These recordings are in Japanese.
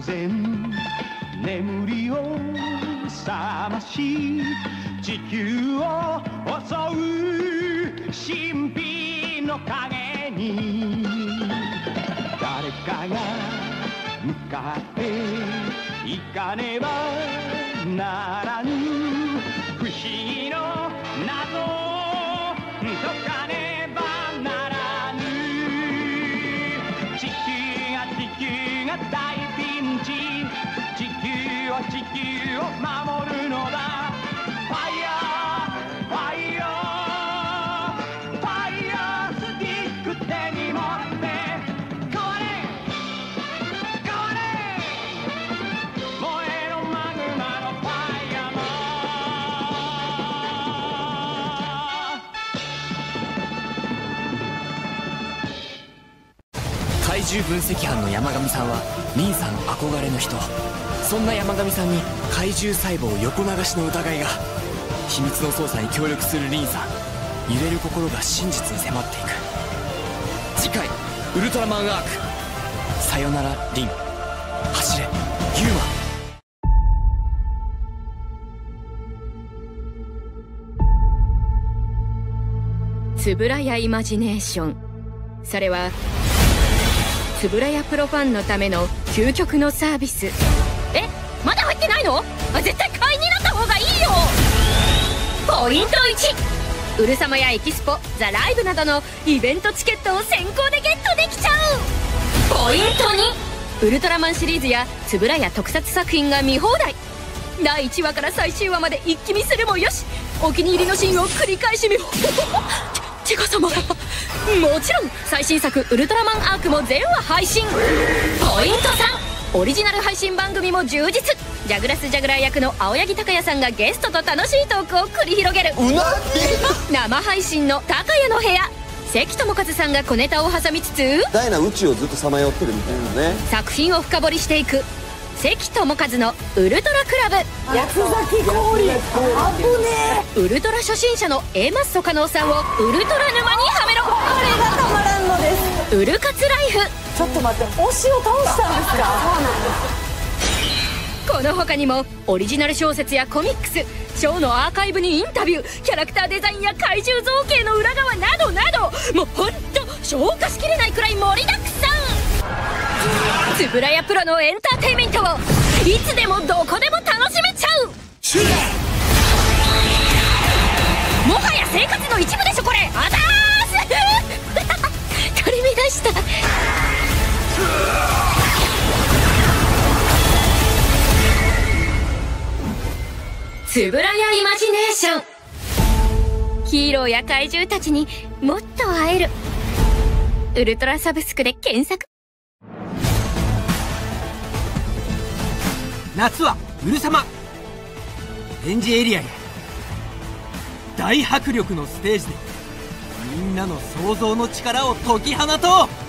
然眠りを覚まし地球を襲う神秘の影に誰かが向かっていかねばならぬ不思議の謎を解かねばならぬ地球が大ピンチ地球を守るのだファイヤーファイヤーファイヤースティック手に持って変われ変われ燃えろマグマのファイヤー怪獣分析班の山上さんはリンさん憧れの人。そんな山上さんに怪獣細胞横流しの疑いが。秘密の捜査に協力するリンさん、揺れる心が真実に迫っていく。次回ウルトラマンアーク、さよならリン、走れユーマ。つぶらやイマジネーション、それはつぶらやプロファンのための究極のサービス。まだ入ってないの？絶対会員になった方がいいよ。ポイント1、ウルサマやエキスポ、ザ・ライブなどのイベントチケットを先行でゲットできちゃう。ポイント2、ウルトラマンシリーズやつぶらや特撮作品が見放題。第1話から最終話まで一気見するもよし、お気に入りのシーンを繰り返し見てか様もちろん最新作ウルトラマンアークも全話配信。ポイント3、オリジナル配信番組も充実。ジャグラス・ジャグラー役の青柳高也さんがゲストと楽しいトークを繰り広げる生配信の高也の部屋。関智一さんが小ネタを挟みつつダイナ宇宙をずっとさまよってるみたいなね、 作品を深掘りしていく関智一のウルトラクラブ。 八つ崎氷、あぶねウルトラ初心者の A マッソ加納さんをウルトラ沼にはめろ。 これがたまらんのです。 ウルカツライフ。 ちょっと待って、推しを倒したんですか？そうなんです。 この他にもオリジナル小説やコミックス、ショーのアーカイブにインタビュー、キャラクターデザインや怪獣造形の裏側などなど、もうほんと消化しきれないくらい盛りだくさん。つぶらやプロのエンターテインメントをいつでもどこでも楽しめちゃう。もはや生活の一部でしょこれ。あざーす取り乱した。つぶらやイマジネーション。ヒーローや怪獣たちにもっと会える。ウルトラサブスクで検索。 夏はウルサマ展示エリアへ。大迫力のステージでみんなの想像の力を解き放とう。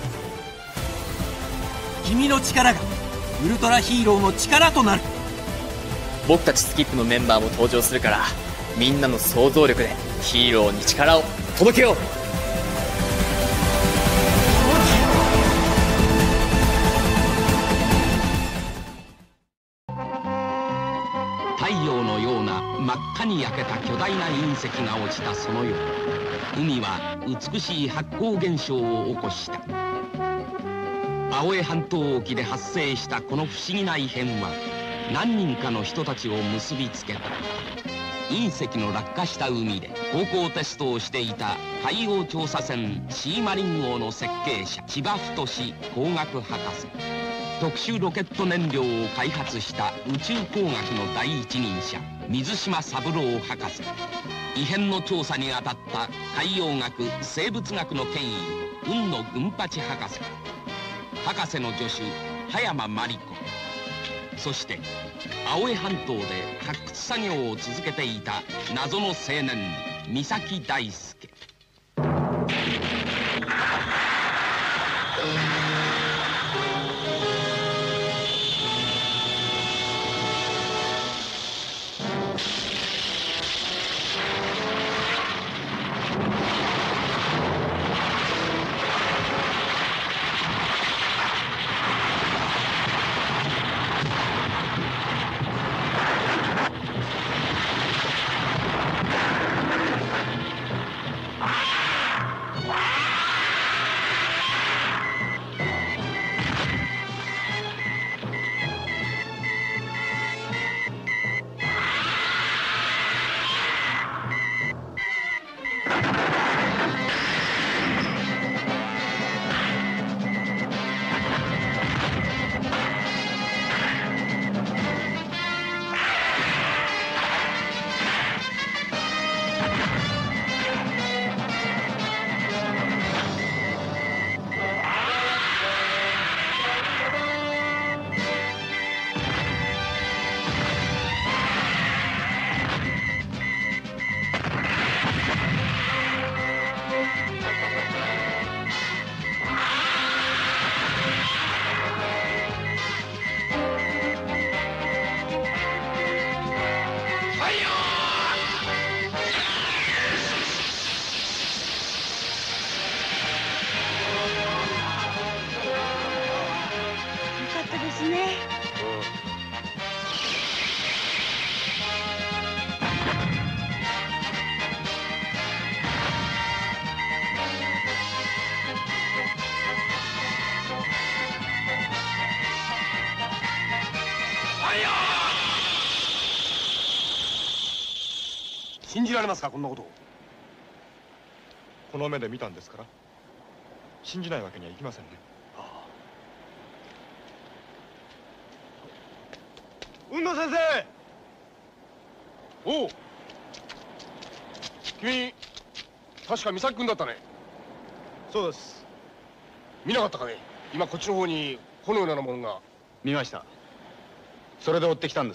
君の力がウルトラヒーローの力となる。 僕たちスキップのメンバーも登場するから、みんなの想像力でヒーローに力を届けよう。 太陽のような真っ赤に焼けた巨大な隕石が落ちたその夜、海は美しい発光現象を起こした。青江半島沖で発生したこの不思議な異変は何人かの人たちを結びつけた。隕石の落下した海で航行テストをしていた海洋調査船シーマリン号の設計者千葉太工学博士、特殊ロケット燃料を開発した宇宙工学の第一人者水島三郎博士、異変の調査に当たった海洋学生物学の権威海野軍八博士、博士の助手葉山真理子、そして青江半島で発掘作業を続けていた謎の青年三崎大輔。 信じられますか、こんなことを。 この目で見たんですから信じないわけにはいきませんね。 雲野先生。おう、君確か美咲君だったね。 そうです。 見なかったかね。今こっちの方に炎のようなものが。 見ました。それで追ってきたんです。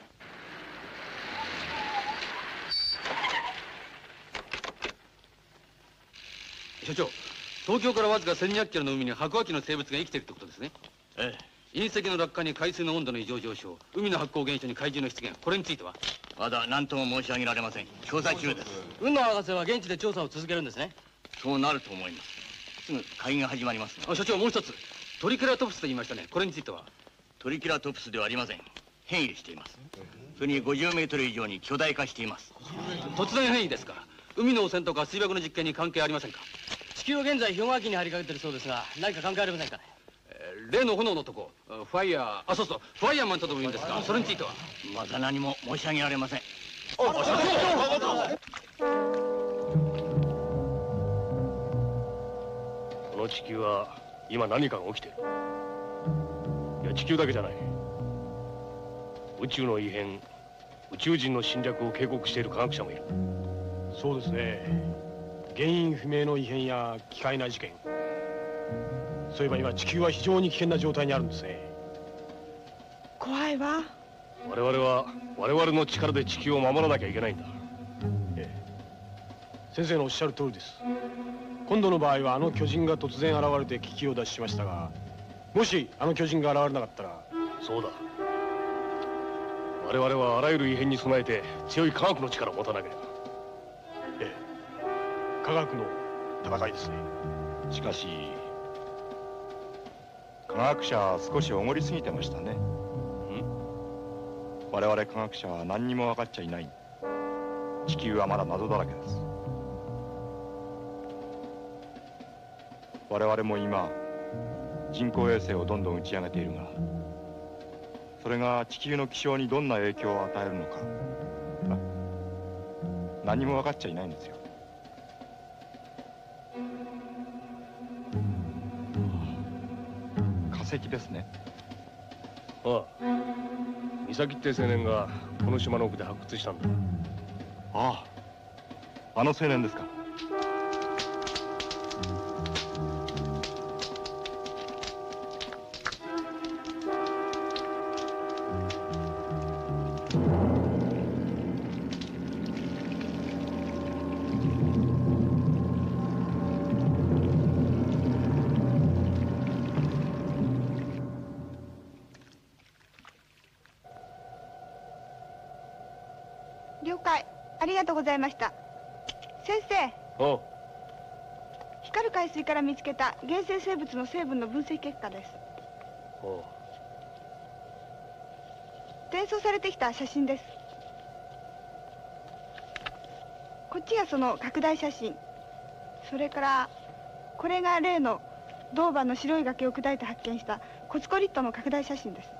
所長、東京からわずか1200キロの海に白亜紀の生物が生きているってことですね。 ええ。 隕石の落下に海水の温度の異常上昇、海の発光現象に怪獣の出現、これについてはまだ何とも申し上げられません。調査中です。 雲野博士は現地で調査を続けるんですね。 そうなると思います。すぐ会議が始まりますので。 所長、もう一つ、トリケラトプスと言いましたね。これについてはトリケラトプスではありません。変異しています。それに50メートル以上に巨大化しています。 突然変異ですか。海の汚染とか水爆の実験に関係ありませんか。地球は現在氷河期に入りかけてるそうですが、何か関係ありませんかね。例の炎のとこ、ファイヤー、そうそう、ファイヤーマンとでもいいんですが、それについてはまだ何も申し上げられません。 この地球は今何かが起きている。いや、地球だけじゃない。宇宙の異変、宇宙人の侵略を警告している科学者もいる。そうですね。原因不明の異変や奇怪な事件。そういえば今地球は非常に危険な状態にあるんですね。 怖いわ。 我々は我々の力で地球を守らなきゃいけないんだ。ええ、先生のおっしゃる通りです。今度の場合はあの巨人が突然現れて危機を脱しましたが、もしあの巨人が現れなかったら。そうだ、我々はあらゆる異変に備えて強い科学の力を持たなければ。ええ、科学の戦いですね。 しかし科学者は少しおごりすぎてましたね。我々科学者は何にも分かっちゃいない。地球はまだ謎だらけです。我々も今人工衛星をどんどん打ち上げているが、それが地球の気象にどんな影響を与えるのか何も分かっちゃいないんですよ。化石ですね。 ああ、美咲って青年がこの島の奥で発掘したんだ。 ああ、あの青年ですか。 了解、ありがとうございました。先生。 おう。 光る海水から見つけた原生生物の成分の分析結果です。 おう。 転送されてきた写真です。こっちがその拡大写真。それからこれが例の銅板の白い崖を砕いて発見したコツコリットの拡大写真です。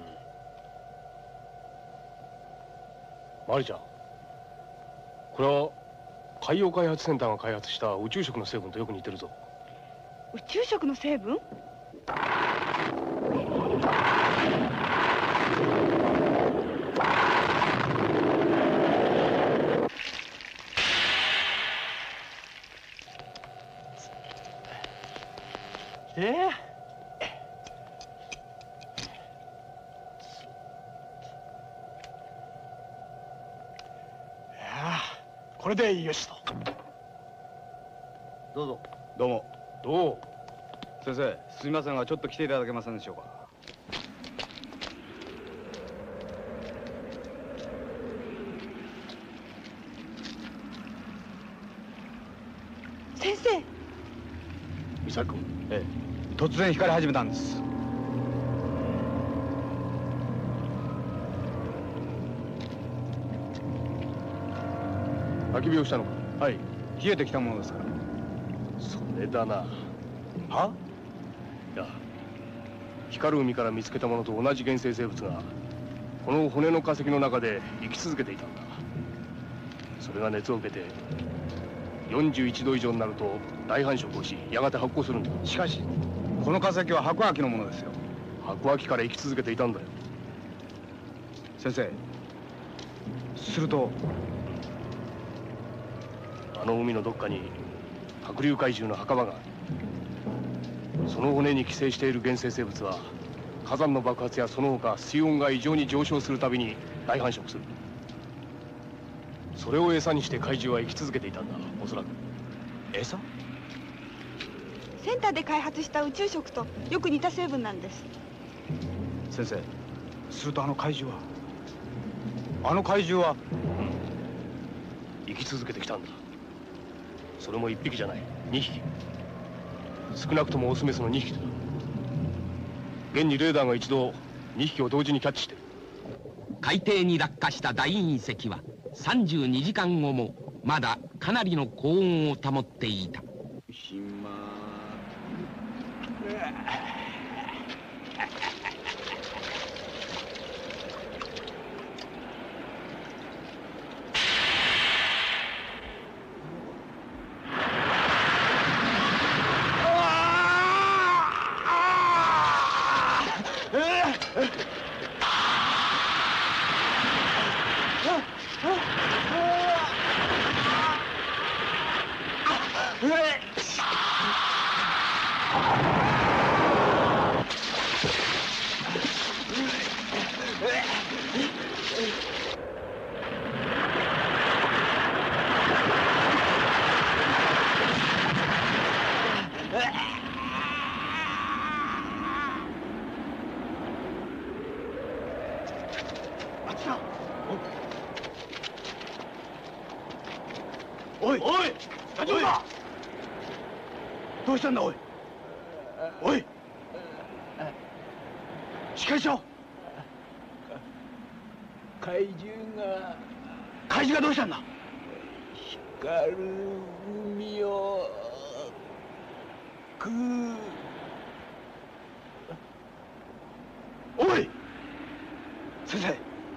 マリちゃん、これは海洋開発センターが開発した宇宙食の成分とよく似てるぞ。 宇宙食の成分？ これでよしと。 どうぞ。 どうも。 どう？先生、すみませんがちょっと来ていただけませんでしょうか。 先生。 美咲君。 ええ、突然光り始めたんです。 焚き火をしたのか。 はい、冷えてきたものですから。 それだな。は？いや、光る海から見つけたものと同じ原生生物がこの骨の化石の中で生き続けていたんだ。 それが熱を受けて41度以上になると大繁殖をし、やがて発酵するんだ。 しかしこの化石は白亜紀のものですよ。 白亜紀から生き続けていたんだよ。 先生、するとあの海のどっかに白竜怪獣の墓場がある。その骨に寄生している原生生物は火山の爆発やその他水温が異常に上昇するたびに大繁殖する。それを餌にして怪獣は生き続けていたんだ、おそらく。 餌？ センターで開発した宇宙食とよく似た成分なんです。 先生、するとあの怪獣は生き続けてきたんだ。それも1匹じゃない、2匹。少なくともオスメスの2匹だ。現にレーダーが一度2匹を同時にキャッチしてる。 海底に落下した大隕石は32時間後もまだかなりの高温を保っていた。 おい、大丈夫か？どうしたんだ、おい。おい、しっかりしろ。 怪獣がどうしたんだ？ 光る海を食う。 おい、先生。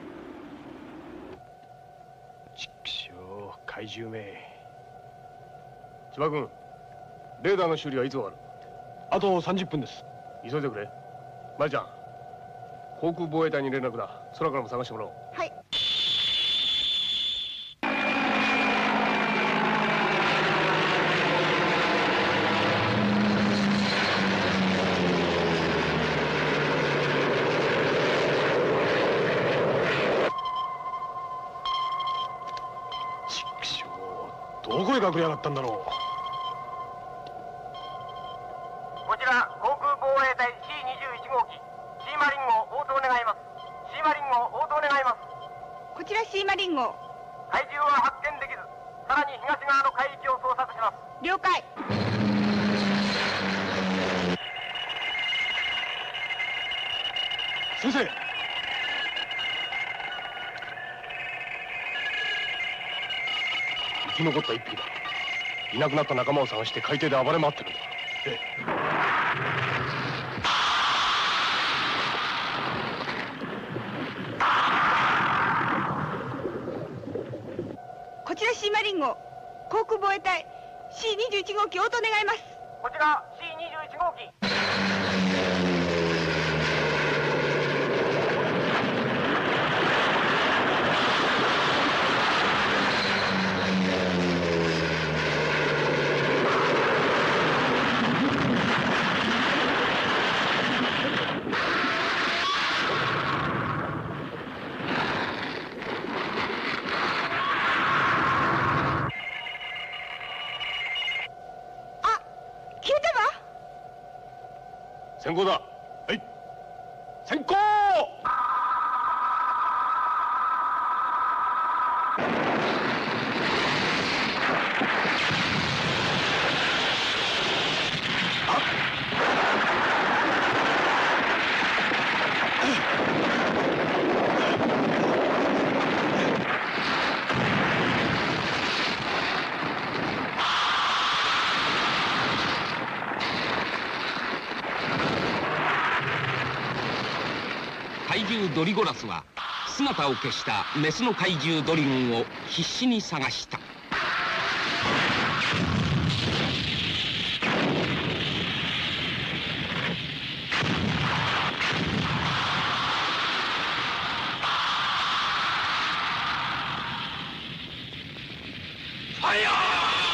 ちくしょう、怪獣め。千葉君、レーダーの修理はいつ終わる？ あと30分です。 急いでくれ。マリちゃん、航空防衛隊に連絡だ。空からも探してもらおう。 はい。 どこへ隠れやがったんだろう。 こちら航空防衛隊 C21 号機、シーマリン号応答願います。シーマリン号応答願います。 こちらシーマリン号。 怪獣は発見できず、さらに東側の海域を捜索します。 了解。 先生、生き残った一匹だ。いなくなった仲間を探して海底で暴れ回ってるんだ。ええ。 こちらシーマリン号、航空防衛隊 C21 号機応答願います。 こちら C21 号機。 先行だ。はい。先行。 怪獣ドリゴラスは姿を消したメスの怪獣ドリゴンを必死に探した。 ファイヤー！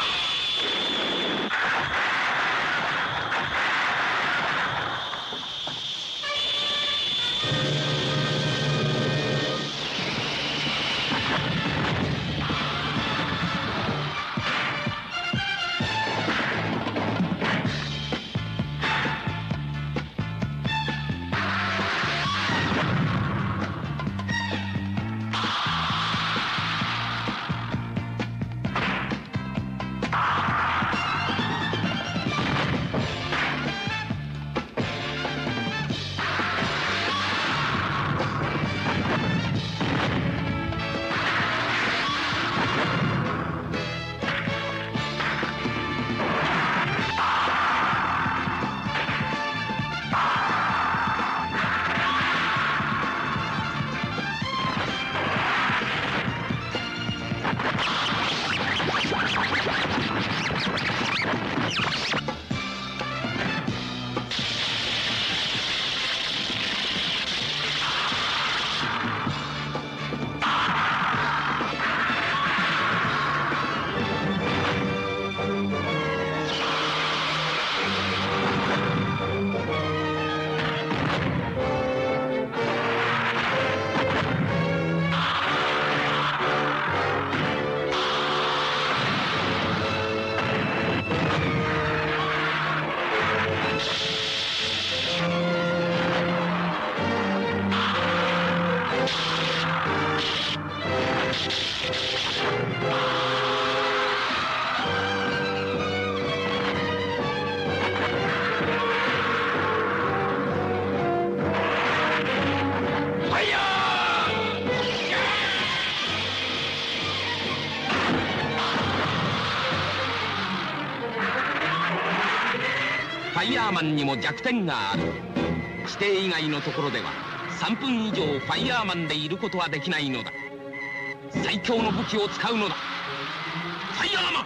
ファイヤーマンにも弱点がある。指定以外のところでは3分以上ファイヤーマンでいることはできないのだ。最強の武器を使うのだ。ファイヤーマン！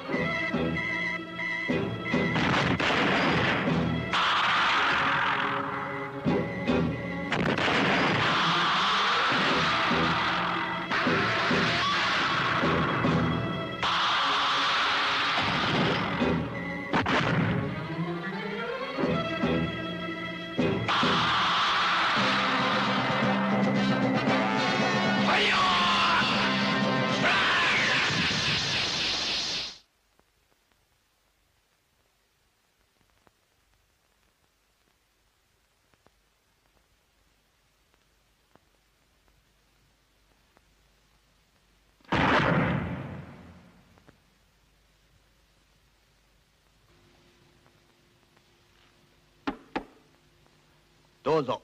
どうぞ。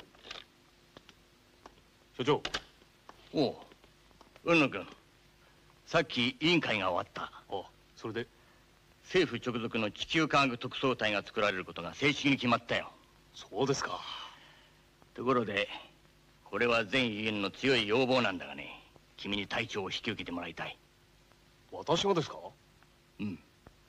所長。 おう、海野君。さっき委員会が終わった。 それで政府直属の地球科学特捜隊が作られることが正式に決まったよ。 そうですか。 ところでこれは全委員の強い要望なんだがね、君に隊長を引き受けてもらいたい。 私がですか？ うん。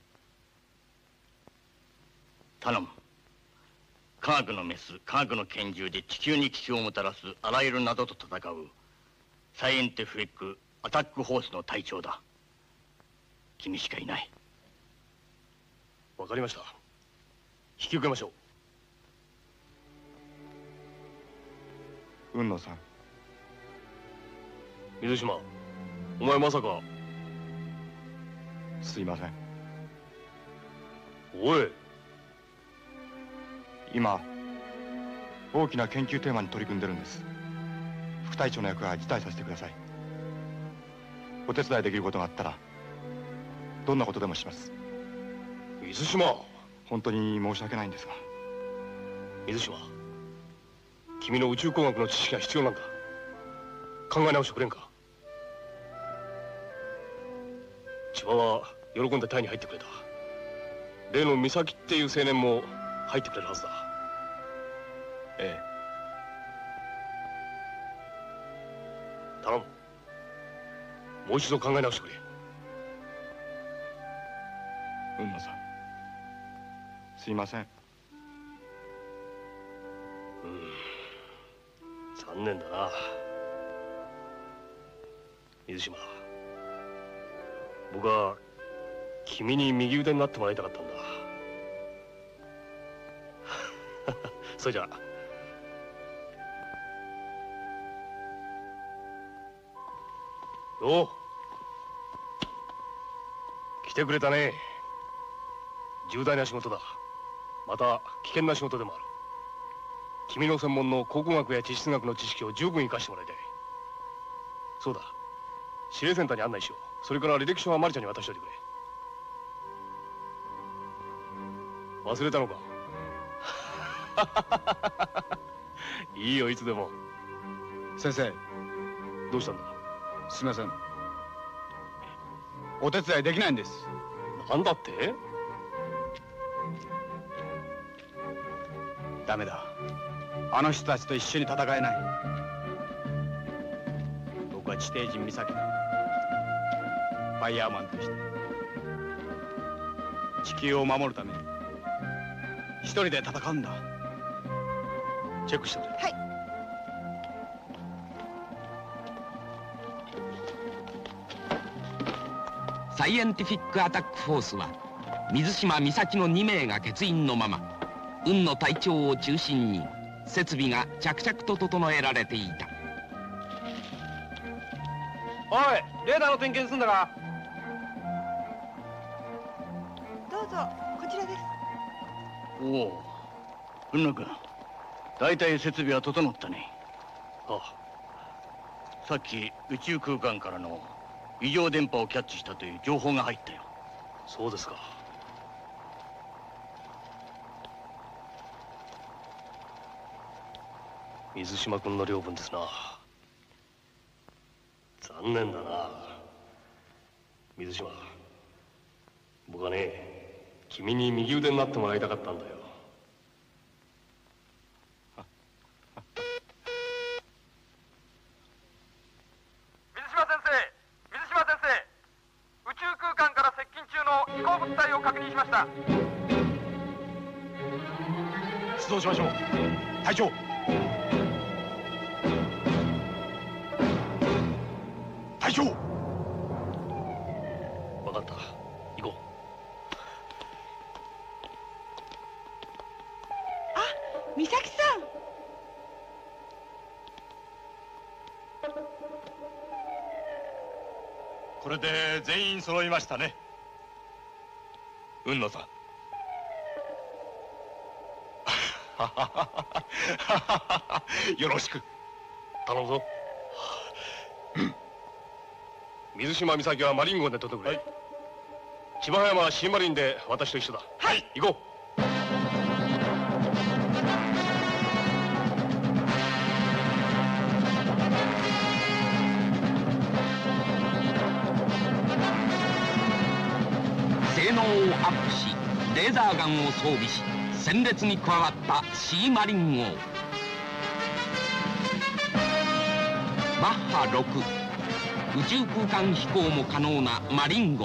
頼む。科学のメス、科学の拳銃で地球に危機をもたらすあらゆる謎と戦うサイエンテフリックアタックフォースの隊長だ。君しかいない。 わかりました。引き受けましょう。海野さん。 水島、お前まさか。 すいません。 おい。 今大きな研究テーマに取り組んでるんです。副隊長の役は辞退させてください。お手伝いできることがあったらどんなことでもします。 水島、 本当に申し訳ないんですが。 水島、君の宇宙工学の知識が必要なんだ。考え直してくれんか。千葉は喜んで隊に入ってくれた。例の美咲っていう青年も入ってくれるはずだ。ええ。 頼む。もう一度考え直してくれ。 雲野さん、すいません。 残念だな。水島、僕は君に右腕になってもらいたかったんだ。それじゃあ。おう、来てくれたね。重大な仕事だ。また危険な仕事でもある。君の専門の考古学や地質学の知識を十分生かしてもらいたい。そうだ、指令センターに案内しよう。それから履歴書はマリちゃんに渡しておいてくれ。忘れたのか？いいよ、いつでも。 先生。 どうしたんだ？ すみません。お手伝いできないんです。 なんだって？ ダメだ。あの人たちと一緒に戦えない。僕は地底人岬だ。ファイヤーマンとして地球を守るために一人で戦うんだ。 チェックしてくれ。 はい。 サイエンティフィックアタックフォースは水島美咲の2名が欠員のまま運の隊長を中心に設備が着々と整えられていた。 おい、レーダーの点検すんだか？ どうぞ、こちらです。 おお、雲野君、大体設備は整ったね。 ああ、 さっき宇宙空間からの異常電波をキャッチしたという情報が入ったよ。 そうですか。水島君の領分ですな。残念だな。水島、僕はね、君に右腕になってもらいたかったんだよ。 水島先生、宇宙空間から接近中の飛行物体を確認しました。 出動しましょう。隊長。隊長。 分かった。行こう。 あ、美咲さん。 これで全員揃いましたね。雲野さん。よろしく。 頼むぞ。水島美咲はマリン号で取ってくれ。はい。千葉山はシーマリンで私と一緒だ。はい。行こう。 性能をアップしレーザーガンを装備し戦列に加わったシーマリン号。マッハ6、宇宙空間飛行も可能なマリン号。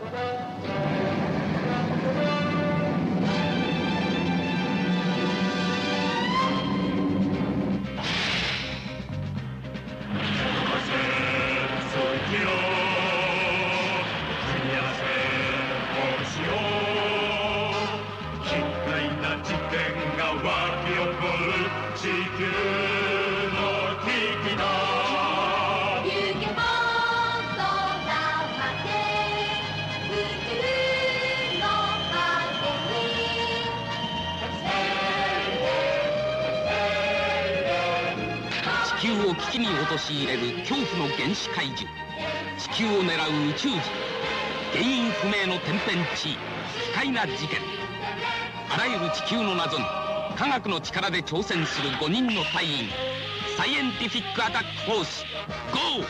地球を危機に陥れる恐怖の原始怪獣、地球を狙う宇宙人、原因不明の天変地異、奇怪な事件、あらゆる地球の謎に科学の力で挑戦する5人の隊員、サイエンティフィックアタックフォース GO！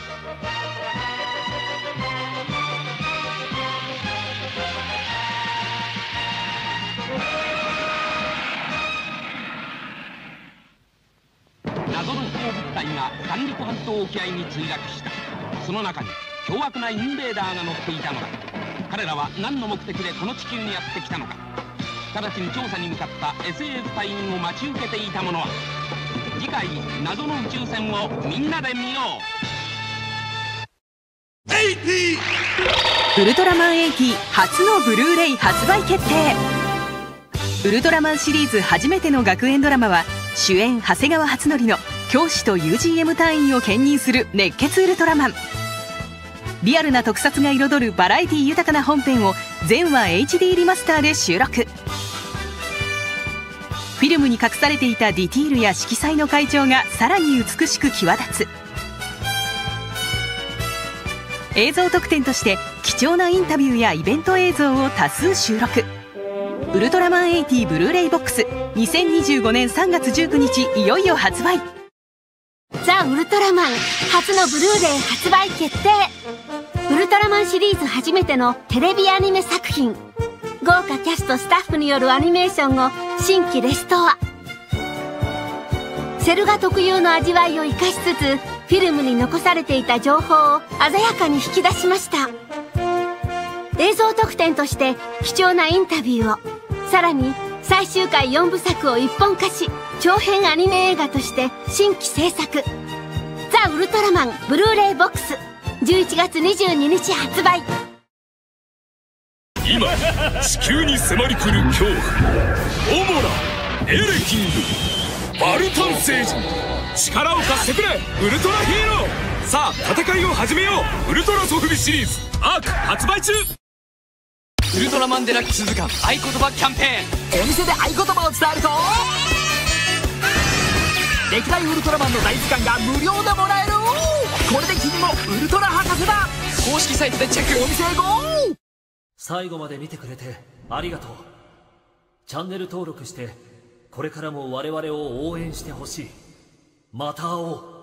謎の飛行物体隊が三陸半島沖合に墜落した。その中に凶悪なインベーダーが乗っていたのだ。彼らは何の目的でこの地球にやってきたのか。直ちに調査に向かった SAS 隊員を待ち受けていたものは。次回謎の宇宙船をみんなで見よう。 ウルトラマン80初のブルーレイ発売決定。ウルトラマンシリーズ初めての学園ドラマは、主演長谷川初典の教師と UGM 隊員を兼任する熱血ウルトラマン。リアルな特撮が彩るバラエティ豊かな本編を全話 HD リマスターで収録。フィルムに隠されていたディティールや色彩の階調がさらに美しく際立つ。映像特典として貴重なインタビューやイベント映像を多数収録。ウルトラマン80ブルーレイボックス2025年3月19日いよいよ発売。 ザ・ウルトラマン初のブルーレイ発売決定。ウルトラマンシリーズ初めてのテレビアニメ作品。豪華キャストスタッフによるアニメーションを新規レストア。セル画特有の味わいを生かしつつ、フィルムに残されていた情報を鮮やかに引き出しました。映像特典として貴重なインタビューを、さらに最終回4部作を一本化し、長編アニメ映画として新規制作。ザ・ウルトラマンブルーレイボックス11月22日発売。 今地球に迫り来る恐怖、オモラ、エレキング、バルタン星人、力を貸してくれウルトラヒーロー。さあ戦いを始めよう。ウルトラソフビシリーズアーク発売中。 ウルトラマンデラックス図鑑合言葉キャンペーン。 お店で合言葉を伝えると歴代ウルトラマンの大図鑑が無料でもらえる。これで君もウルトラ博士だ。 公式サイトでチェック。 お店へゴー。 最後まで見てくれてありがとう。チャンネル登録してこれからも我々を応援してほしい。また会おう。